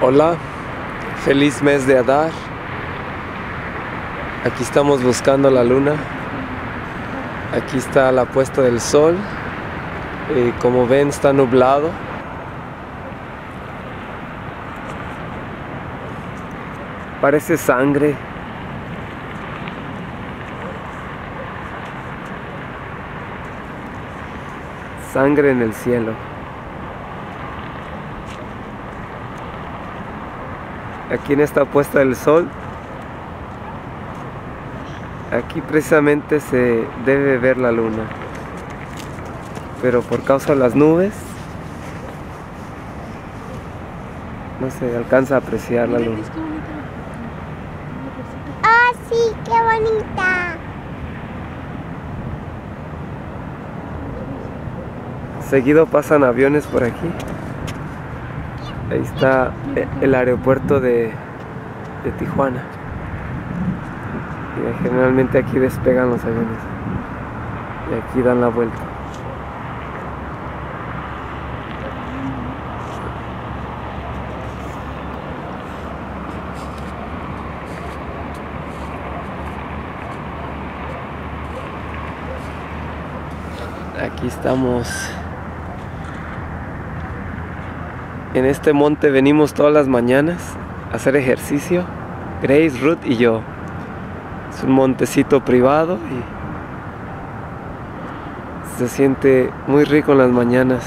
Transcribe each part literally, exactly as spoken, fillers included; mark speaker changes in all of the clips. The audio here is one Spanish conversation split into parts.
Speaker 1: Hola, feliz mes de Adar. Aquí estamos buscando la luna. Aquí está la puesta del sol. Eh, como ven, está nublado. Parece sangre. Sangre en el cielo. Aquí en esta puesta del sol, aquí precisamente se debe ver la luna, pero por causa de las nubes no se alcanza a apreciar la luna.
Speaker 2: ¡Ah, sí! ¡Qué bonita!
Speaker 1: Seguido pasan aviones por aquí. Ahí está el aeropuerto de, de Tijuana. Y generalmente aquí despegan los aviones. Y aquí dan la vuelta. Aquí estamos. En este monte venimos todas las mañanas a hacer ejercicio, Grace, Ruth y yo. Es un montecito privado y se siente muy rico en las mañanas.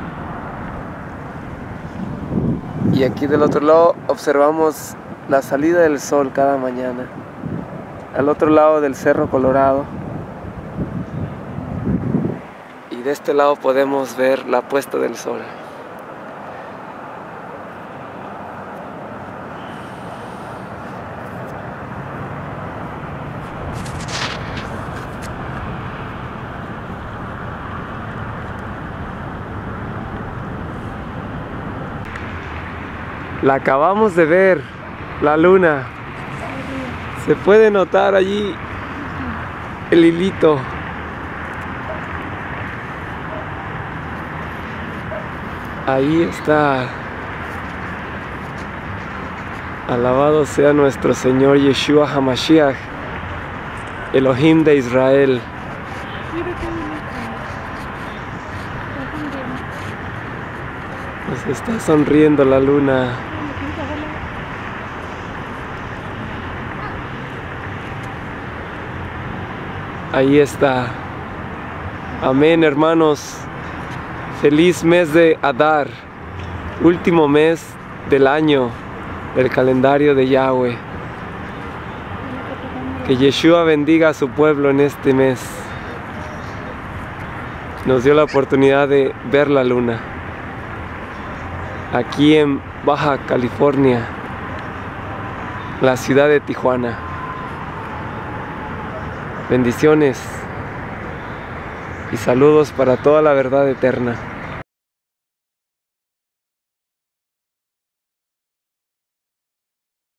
Speaker 1: Y aquí del otro lado observamos la salida del sol cada mañana. Al otro lado del Cerro Colorado. Y de este lado podemos ver la puesta del sol. La acabamos de ver, la luna. Se puede notar allí el hilito. Ahí está. Alabado sea nuestro Señor Yeshua HaMashiach, Elohim de Israel. Nos está sonriendo la luna. Ahí está. Amén, hermanos. Feliz mes de Adar, último mes del año del calendario de Yahweh. Que Yeshua bendiga a su pueblo en este mes. Nos dio la oportunidad de ver la luna aquí en Baja California, la ciudad de Tijuana. Bendiciones y saludos para toda la verdad eterna.